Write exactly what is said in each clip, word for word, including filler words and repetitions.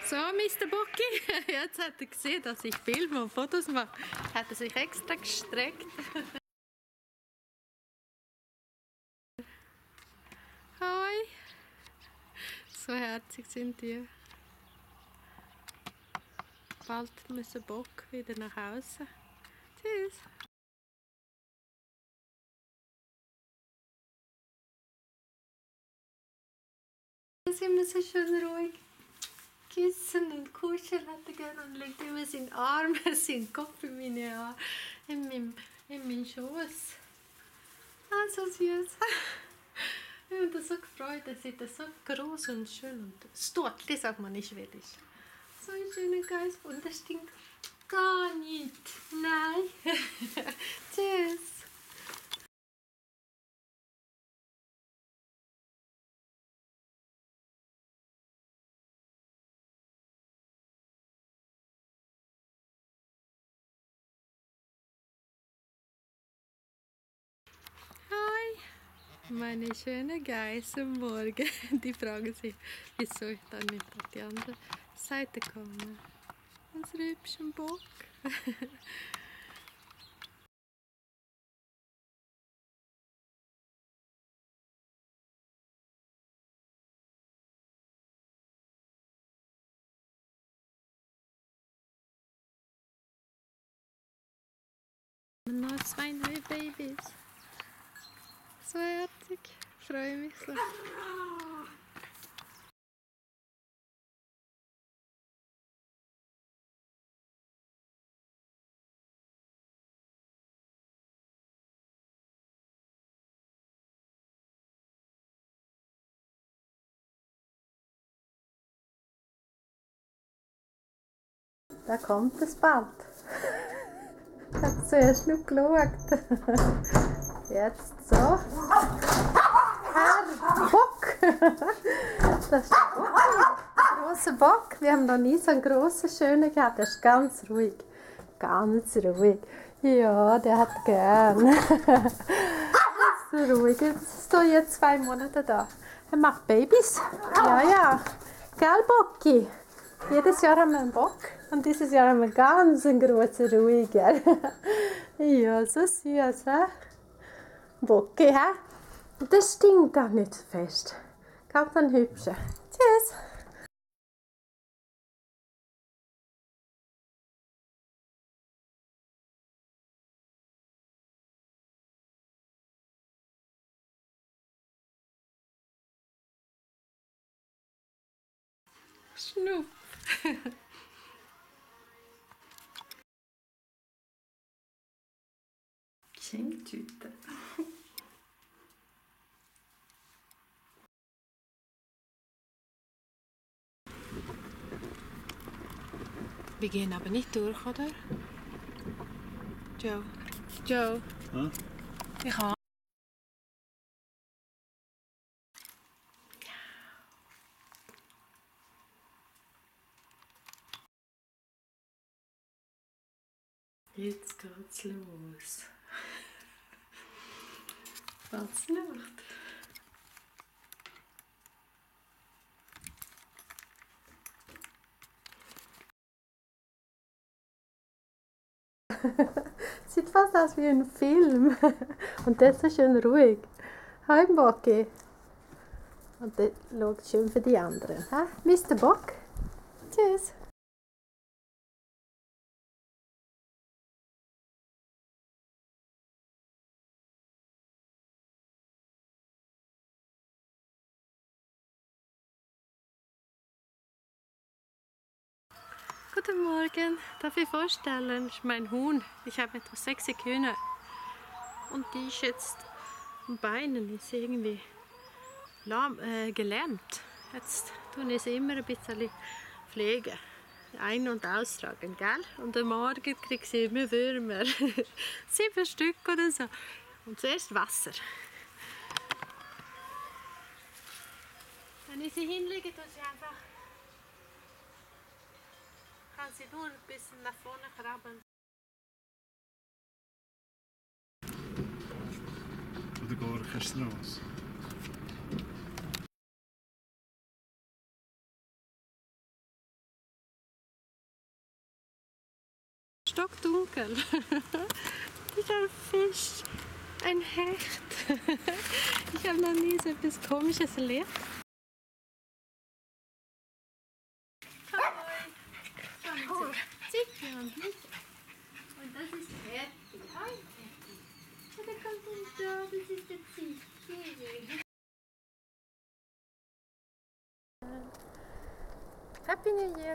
So, Mister Bocki, jetzt hat er gesehen, dass ich filme und Fotos mache. Hat er sich extra gestreckt. Hi! So herzig sind die. Bald müssen Bock wieder nach Hause. Tschüss! Da sind wir so schön ruhig. Küssen und kuscheln hat er gerne und legt immer seinen Arm, seinen Kopf in meine Haare, in meinen, in meinen Schoß. Ah, so süß. Ich habe mich so gefreut, er sieht so groß und schön und Stortli, sagt man nicht schwedisch. So ein schöner Geist und das stinkt gar nicht. Nein. Tschüss. Hi. Meine schönen Geißenmorgen. Die fragen sich, wieso ich dann nicht auf die andere Seite komme. Unser hübschen Bock. Noch zwei neue Babys. So herzig. Ich freue mich so. Da kommt es bald. Ich habe zuerst noch geschaut. Jetzt so. Herr Bock! Das ist der Bock. Ein grosser Bock. Wir haben noch nie so einen grossen, schönen gehabt. Der ist ganz ruhig. Ganz ruhig. Ja, der hat gern. So ruhig. Jetzt ist er jetzt zwei Monate da. Er macht Babys. Ja, ja. Gell, Bocki? Jedes Jahr haben wir einen Bock und dieses Jahr haben wir ganz einen grossen, ruhiger. Ja, so süß, hä? Bocki, hä? Das stinkt auch nicht so fest. Ganz ein hübscher. Tschüss! Schnupp! Geschenktüte. Wir gehen aber nicht durch, oder? Joe. Joe. Hm? Ich habe. Jetzt geht's los. Was Nacht? Sieht fast aus wie ein Film. Und das ist schön ruhig. Hi Bocki. Und das schaut schön für die anderen. Ha? Mister Bock. Tschüss. Guten Morgen. Darf ich vorstellen? Das ist mein Huhn. Ich habe etwa sechs Hühner. Und die ist jetzt am Beinen ist irgendwie lahm, äh, gelähmt. Jetzt tun ich sie immer ein bisschen pflegen. Ein- und austragen, gell? Und am Morgen kriege sie immer Würmer. Sieben Stück oder so. Und zuerst Wasser. Wenn ich sie hinlege, tue sie einfach. Kann sie nur ein bisschen nach vorne krabbeln. Oder går kanske raus. stockdunkel. Das ist ein Fisch, ein Hecht. Ich habe noch nie so etwas Komisches erlebt. Hallo. Zickli und Micha. Und das ist Fertig. Hi, Fertig. Ja, der kommt denn da, das ist der Zickli. Happy New Year!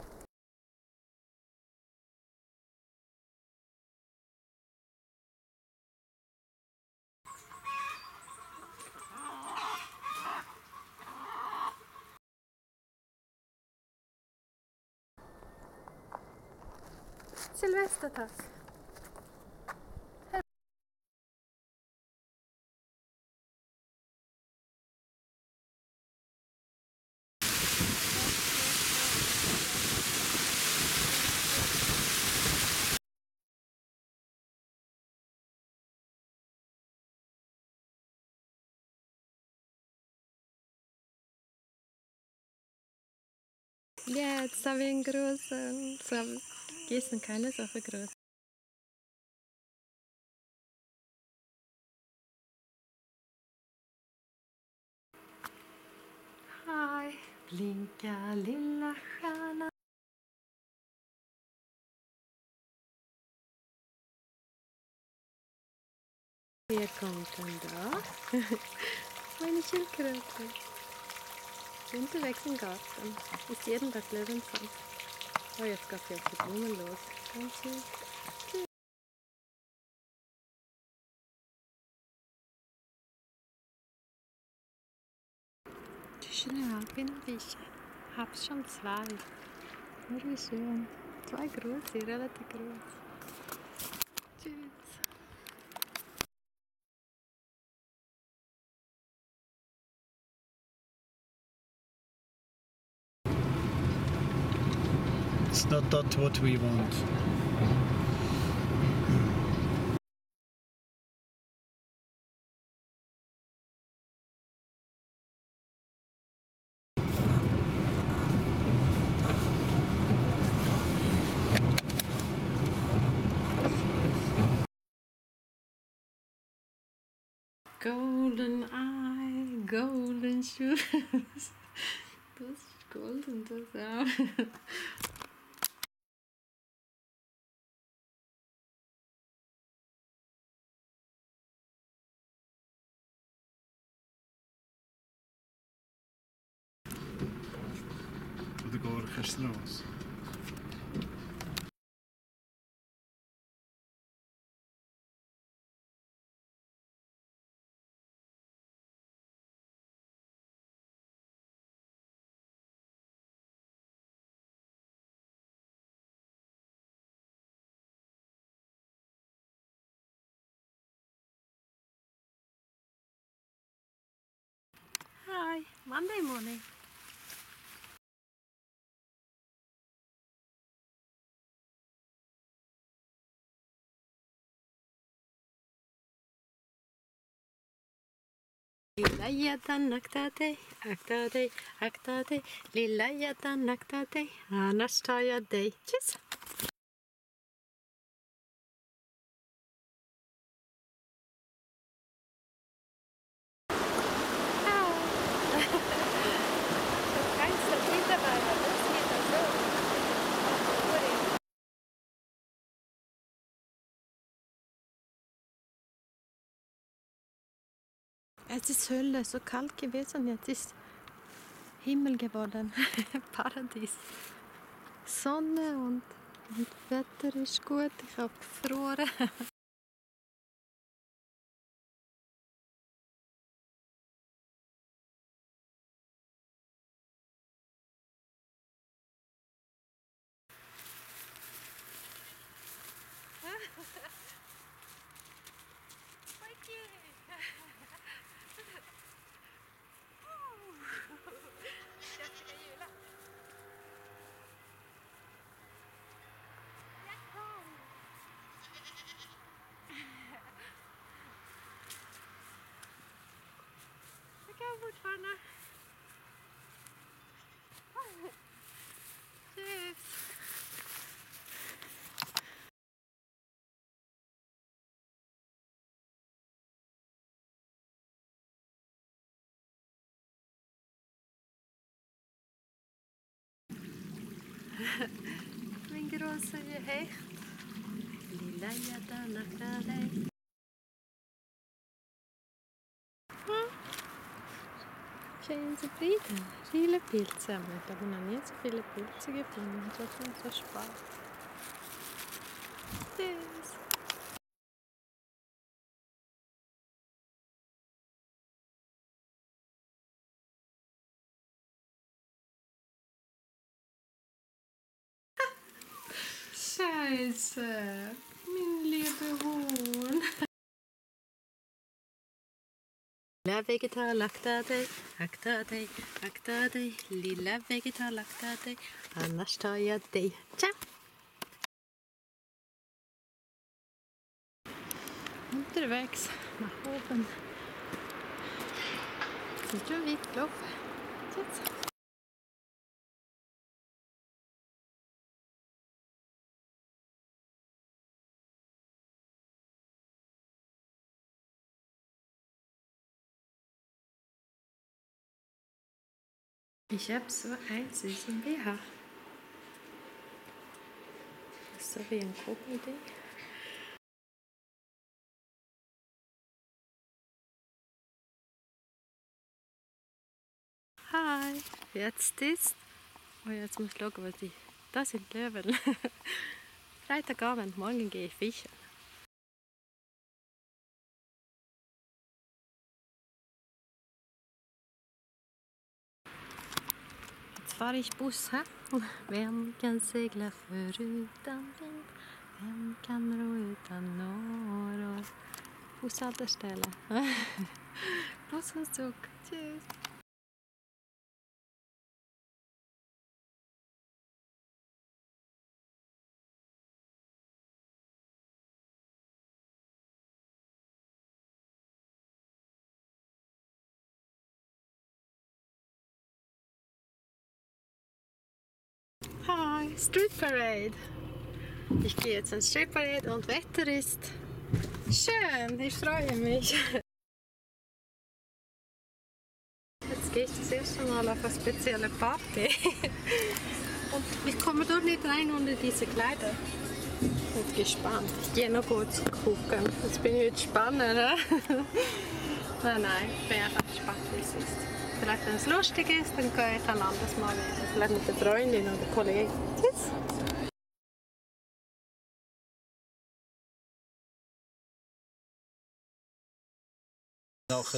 Silvestertag. Ja, jetzt habe ich einen großen. So, gestern keine Sache groß. Hi, blinka lilla stjärna. Wer kommt denn da? Meine Schildkröte. Unterwegs im Garten. Ist jeden Tag Löwenzahn. Oh, jetzt geht sie auf die Blumen los. Ganz süß. Die schöne Alpinenfische. Hab's schon zwei. Oh, wie schön. Zwei große, relativ groß. Tschüss. It's not that what we want. Golden Eye, Golden Shoes. Das ist golden, das auch. Oder Gorkenstrasse. Hi, Monday morning. Lilla gäddan akta dig, akta dig, akta dig. Lilla gäddan akta dig, annars tar jag dig. Tschüss! Es ist Hölle, so kalt gewesen, jetzt ist Himmel geworden, Paradies. Sonne und, und Wetter ist gut, ich habe gefroren. Det kan fortfarande. Tschüss. große Hecht. Lila jada nachdadej. Schön zufrieden. Viele Pilze haben wir. Ich habe noch nie so viele Pilze gefunden. Das ist so spannend. Süß. Scheiße, mein lieber Huhn. Lila Vegetal Lactate, Lactate, Lactate, Lila Vegetal Lactate, Anastasia Day. Ciao! Unterwegs nach oben. Sind schon weit gelaufen. Jetzt. Ich habe so einen süßen B H. Das ist so wie ein Krokodil. Hi, jetzt ist. Oh, jetzt muss ich schauen, was die. Das sind Löwen. Freitagabend, morgen gehe ich fischen. Jetzt fahre ich Bus. He? Vem kan segla förutan vind? Vem kan ro utan norr? Busshållstelle. Puss och Zug. Tschüss. Hi, Street Parade. Ich gehe jetzt ins Street Parade und Wetter ist schön. Ich freue mich. Jetzt gehe ich das erste Mal auf eine spezielle Party. Und ich komme dort nicht rein ohne diese Kleider. Ich bin gespannt. Ich gehe noch kurz gucken. Jetzt bin ich jetzt spannend. Ne? Nein, nein, ich bin einfach gespannt, wie es ist. Vielleicht, wenn es lustig ist, dann gehe ich ein anderes Mal wieder. Vielleicht mit der Freundin oder Kollegen. Tschüss! Nachher.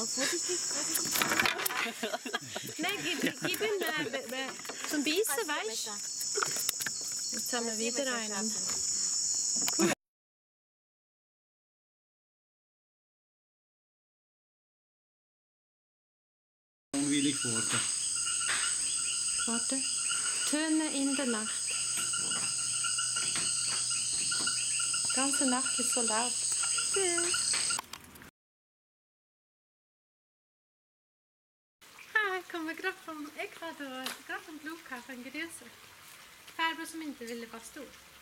Nein, gib, gib ihm äh, äh, zum Beißen, weißt du? Jetzt haben wir wieder einen. Unwillig geworden. Warte. Töne in der Nacht. Die ganze Nacht ist so laut. Tschüss. Hi, ich komme gerade vom Ecuador, gerade vom Flughafen. Grüße. Farbror som inte ville vara stor.